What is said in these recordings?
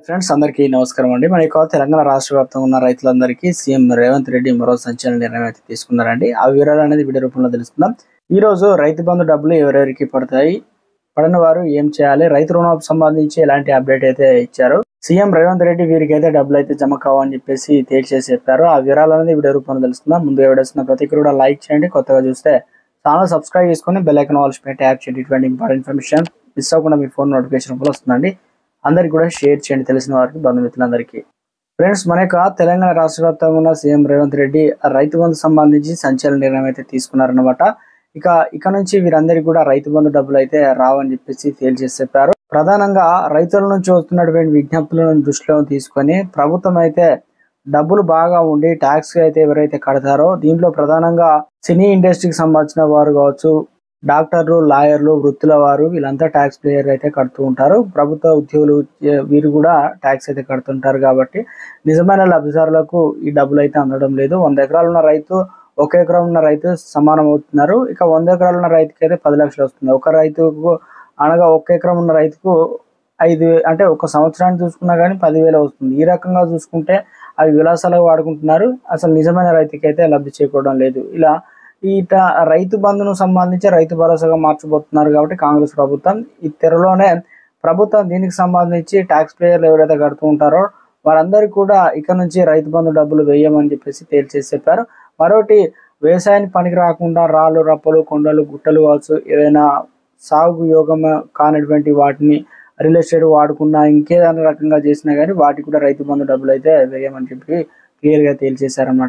Friends అందరికీ నమస్కారం అండి. మన యొక్క తెలంగాణ రాష్ట్ర వ్యాప్తంగా ఉన్న రైతులందరికీ సీఎం రేవంత్ రెడ్డి మరో సంచలన నిర్ణయం అయితే తీసుకున్నారండి. ఆ వివరాలు అనేది వీడియో రూపంలో తెలుసుకుందాం. ఈ రోజు రైతు బంధు డబ్బులు ఎవరెవరికి పడతాయి, పడిన వారు ఏం చేయాలి, రైతు రుణాలకు సంబంధించి ఎలాంటి అప్డేట్ అయితే ఇచ్చారు, సీఎం రేవంత్ రెడ్డి వీరికి అయితే డబ్బులు అయితే జమ కావని చెప్పేసి తేల్చేసి చెప్పారు. ఆ వివరాలు అనేది వీడియో రూపంలో తెలుసుకుందాం. ముందు ఎవడేసిన ప్రతి కూడా లైక్ చేయండి, కొత్తగా చూస్తే ఛానల్ సబ్స్క్రైబ్ చేసుకొని బెల్ ఐకాన్ ఆల్ పెట్టి ట్యాప్ చేయండి. ఇటువంటి ఇంపార్టెంట్ ఇన్ఫర్మేషన్ మిస్ అవ్వకుండా మీ ఫోన్ నోటిఫికేషన్ రూపంలో వస్తుందండి. అందరికి కూడా షేర్ చేయండి, తెలిసిన వారికి, బంధుమిత్రులందరికీ. ఫ్రెండ్స్, మన యొక్క తెలంగాణ రాష్ట్ర వ్యాప్తంగా ఉన్న సీఎం రేవంత్ రెడ్డి రైతు బంధు సంబంధించి సంచలన నిర్ణయం అయితే తీసుకున్నారనమాట. ఇక నుంచి వీరందరికీ కూడా రైతు బంధు డబ్బులు అయితే రావని చెప్పేసి తేల్చేసి చెప్పారు. ప్రధానంగా రైతుల నుంచి వస్తున్నటువంటి విజ్ఞప్తులను దృష్టిలో తీసుకొని ప్రభుత్వం అయితే డబ్బులు బాగా ఉండి ట్యాక్స్ అయితే ఎవరైతే కడతారో దీంట్లో ప్రధానంగా సినీ ఇండస్ట్రీకి సంబంధించిన వారు కావచ్చు, డాక్టర్లు, లాయర్లు, వృత్తుల వారు వీళ్ళంతా ట్యాక్స్ ప్లేయర్ అయితే కడుతూ ఉంటారు. ప్రభుత్వ ఉద్యోగులు వీరు కూడా ట్యాక్స్ అయితే కడుతుంటారు. కాబట్టి నిజమైన లబ్ధిదారులకు ఈ డబ్బులు అయితే అందడం లేదు. 100 ఎకరాలు ఉన్న రైతు, 1 ఎకరం ఉన్న రైతు సమానం అవుతున్నారు. ఇక 100 ఎకరాలు ఉన్న రైతుకి అయితే 10 లక్షలు వస్తుంది. ఒక రైతుకు అనగా 1 ఎకరం ఉన్న రైతుకు 5 అంటే ఒక సంవత్సరాన్ని చూసుకున్నా కానీ 10,000 వస్తుంది. ఈ రకంగా చూసుకుంటే అవి విలాసాలకు వాడుకుంటున్నారు. అసలు నిజమైన రైతుకి అయితే లబ్ధి చేకూరడం లేదు. ఇలా రైతు బంధును సంబంధించి రైతు భరోసాగా మార్చబోతున్నారు. కాబట్టి కాంగ్రెస్ ప్రభుత్వం ఈ త్వరలోనే ప్రభుత్వం దీనికి సంబంధించి ట్యాక్స్ ప్లేయర్లు ఎవరైతే కడుతూ ఉంటారో వారందరికీ కూడా ఇక నుంచి రైతు బంధు డబ్బులు వేయమని చెప్పేసి తేల్చేసి చెప్పారు. మరోటి వ్యవసాయానికి పనికి రాకుండా రాళ్ళు, రప్పలు, కొండలు, గుట్టలు కావచ్చు, ఏదైనా సాగు యోగం కానటువంటి వాటిని రియల్ ఎస్టేట్ వాడుకున్నా, ఇంకేదైనా రకంగా చేసినా కానీ వాటికి కూడా రైతు బంధు డబ్బులు అయితే వేయమని చెప్పి క్లియర్గా తేల్చేశారన్నమాట.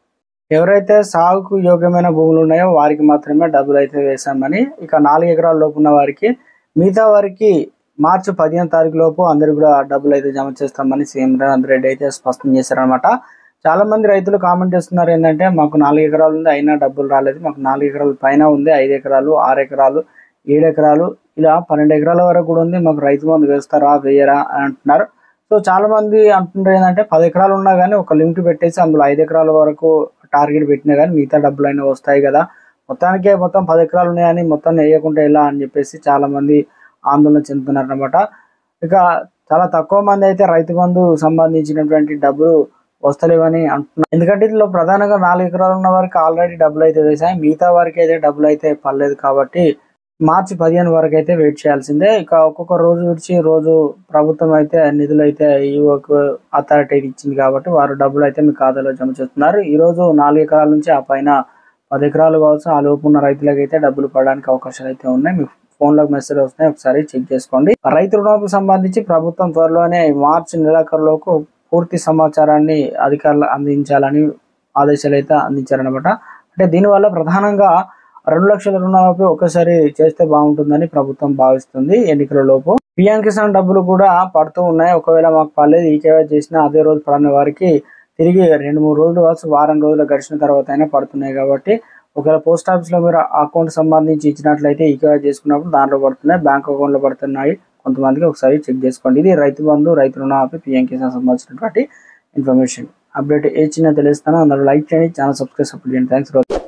ఎవరైతే సాగుకు యోగ్యమైన భూములు ఉన్నాయో వారికి మాత్రమే డబ్బులు అయితే వేశామని, ఇక 4 ఎకరాల లోపు ఉన్న వారికి, మిగతా వారికి మార్చి 15వ తారీఖు లోపు అందరు కూడా డబ్బులు అయితే జమ చేస్తామని సీఎం రేవంత్ రెడ్డి అయితే స్పష్టం చేశారనమాట. చాలా మంది రైతులు కామెంట్ చేస్తున్నారు ఏంటంటే, మాకు 4 ఎకరాలు ఉంది అయినా డబ్బులు రాలేదు, మాకు 4 ఎకరాల పైన ఉంది, 5 ఎకరాలు, 6 ఎకరాలు, 7 ఎకరాలు, ఇలా 12 ఎకరాల వరకు కూడా ఉంది, మాకు రైతు బంధు వేస్తారా వేయరా అని అంటున్నారు. సో చాలా మంది అంటున్నారు ఏంటంటే 10 ఎకరాలు ఉన్నా కానీ ఒక లిమిట్ పెట్టేసి అందులో 5 ఎకరాల వరకు టార్గెట్ పెట్టినా కానీ మిగతా డబ్బులు అయినా వస్తాయి కదా, మొత్తం 10 ఎకరాలు ఉన్నాయని మొత్తం వేయకుండా ఎలా అని చెప్పేసి చాలా మంది ఆందోళన చెందుతున్నారు అనమాట. ఇక చాలా తక్కువ మంది అయితే రైతు బంధు సంబంధించినటువంటి డబ్బులు వస్తలేవని అంటున్నారు. ఎందుకంటే ఇందులో ప్రధానంగా 4 ఎకరాలు ఉన్న వారికి ఆల్రెడీ డబ్బులు అయితే వేసాయి, మిగతా వారికి అయితే డబ్బులు అయితే పడలేదు. కాబట్టి మార్చి 15 వరకు అయితే వెయిట్ చేయాల్సిందే. ఇక ఒక్కొక్క రోజు విడిచి రోజు ప్రభుత్వం అయితే నిధులు అయితే ఈవోకు అథారిటీ ఇచ్చింది కాబట్టి వారు డబ్బులు అయితే మీ ఖాతాలో జమ చేస్తున్నారు. ఈ రోజు 4 ఎకరాల నుంచి ఆ పైన 10 ఎకరాలు కావచ్చు ఆ లోపు ఉన్న రైతులకు అయితే డబ్బులు పడడానికి అవకాశాలు అయితే ఉన్నాయి. మీ ఫోన్లోకి మెసేజ్ వస్తున్నాయి, ఒకసారి చెక్ చేసుకోండి. రైతు రుణాలకు సంబంధించి ప్రభుత్వం త్వరలోనే మార్చి నెలాఖరులోపు పూర్తి సమాచారాన్ని అధికారులు అందించాలని ఆదేశాలు అయితే అందించారనమాట. అంటే దీనివల్ల ప్రధానంగా 2 లక్షల రుణమాఫీ ఒకసారి చేస్తే బాగుంటుందని ప్రభుత్వం భావిస్తుంది. ఎన్నికల లోపు పిఎం కిసాన్ డబ్బులు కూడా పడుతూ ఉన్నాయి. ఒకవేళ మాకు పర్లేదు ఈకేవై చేసినా అదే రోజు పడిన వారికి తిరిగి 2-3 రోజులు కావచ్చు, వారం రోజులు గడిచిన తర్వాత అయినా పడుతున్నాయి. కాబట్టి ఒకవేళ పోస్ట్ ఆఫీస్లో మీరు అకౌంట్ సంబంధించి ఇచ్చినట్లయితే ఈకేవై చేసుకున్నప్పుడు దాంట్లో పడుతున్నాయి, బ్యాంక్ అకౌంట్లో పడుతున్నాయి కొంతమందికి, ఒకసారి చెక్ చేసుకోండి. ఇది రైతు బంధు, రైతు రుణమాఫీ, పిఎం కిసాన్ సంబంధించినటువంటి ఇన్ఫర్మేషన్ అప్డేట్ ఏ చిన్న తెలుస్తానో అందరూ లైక్ చేయండి, ఛానల్ సబ్స్క్రైబ్ చేయండి. థ్యాంక్స్.